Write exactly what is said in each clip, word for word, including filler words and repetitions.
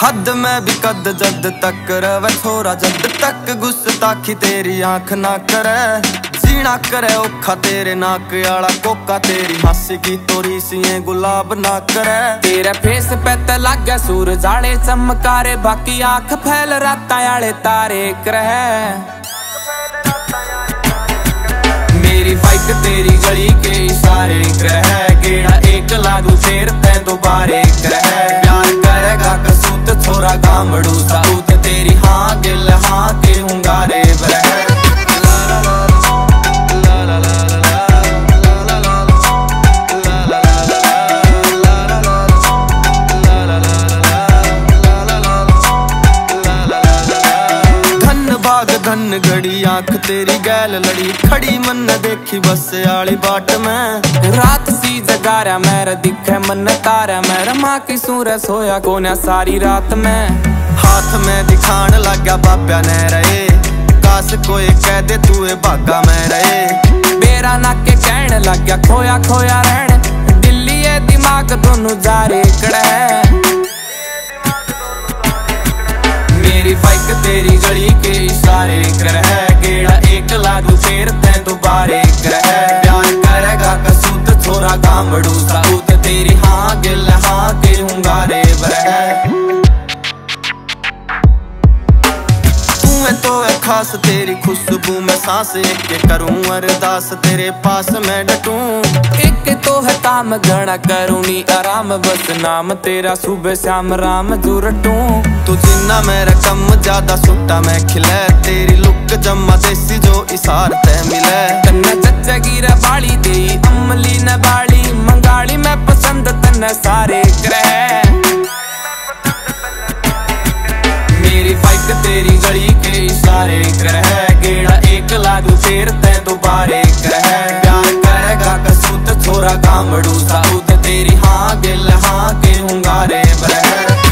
हद में भी कद जद तक रवे छोरा जद तक गुस्ताखी तेरी आंख ना करे जीना करे औखा तेरे नाक आला कोका तेरी हंसी की तोरी सीए गुलाब ना करे तेरे फेस पे ते लागे सूरज आले चमकारे बाकी आंख फैल राता आले तारे करह मेरी बाइक तेरी गली के इशारे करह गेड़ा एक लागू फेर ते दोबारे करह प्यार करेगा कसूत छोरा गामड़ू साउथ तेरी हाँ दिल हाँ के हुंगारे बरह धन घड़ी आंख तेरी गैल लड़ी खड़ी मन देखी बस आली बाट में रात सी जगारा मेरा दिखे मन तारा मेरा माँ की सूरज सोया कोना सारी रात में हाथ में दिखान लगा बाब्या ने रहे काश कोई कह दे तू भागा में रहे बेरा ना के कहने लग गया खोया खोया रहने दिल्ली ये दिमाग दोनों जारे कड़े मेरी बाइक तेरी गली के इशारे करह गेड़ा एक लागू फेर ते दोबारे करह प्यार करेगा कसूत छोरा गामड़ू साउथ तेरी हाँ गिल हाँ के हुंगारे बरह तो है खास तेरी खुशबू में सांस एक के करूं अरदास तेरे पास मैं डटूं एक तो है काम घना करूं नी आराम बस नाम तेरा सुबह शाम राम जुरटूं तू जिन्ना मेरा कम ज्यादा सुट्टा मैं खिले तेरी लुक जम्मा देसी जो इसार ते मिले तन्ना चच्चा गिरा बाली दे अमली न बाली मंगाली मैं पसंद तन्ना सारे करह मेरी बाइक तेरी गली के इशारे करह गेड़ा एक लागू फेर ते दोबारे करह प्यार करेगा कसूत छोरा गामड़ू साउथ तेरी हाँ दिल हाँ के हुंगारे बरह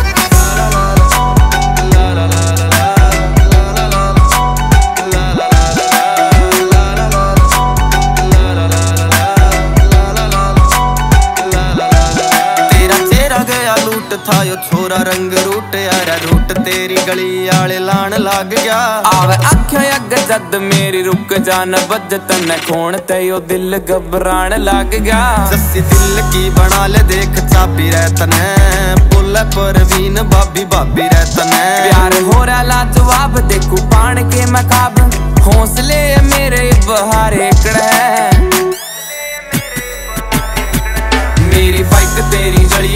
था यो छोरा रंग रूट यार रूट तेरी गली आले लान लग गया आवे आख्या अग जद मेरी रुक जान बज तने खोण ते यो दिल घबरान लग गया जस्सी दिल की बना ले देख चाबी रहतने बोले परवीन भाभी भाभी रहतने प्यार हो रहा लाजवाब देखू पान के मैं खाब हौसले मेरे बहारे कड़े मेरी बाइक तेरी गली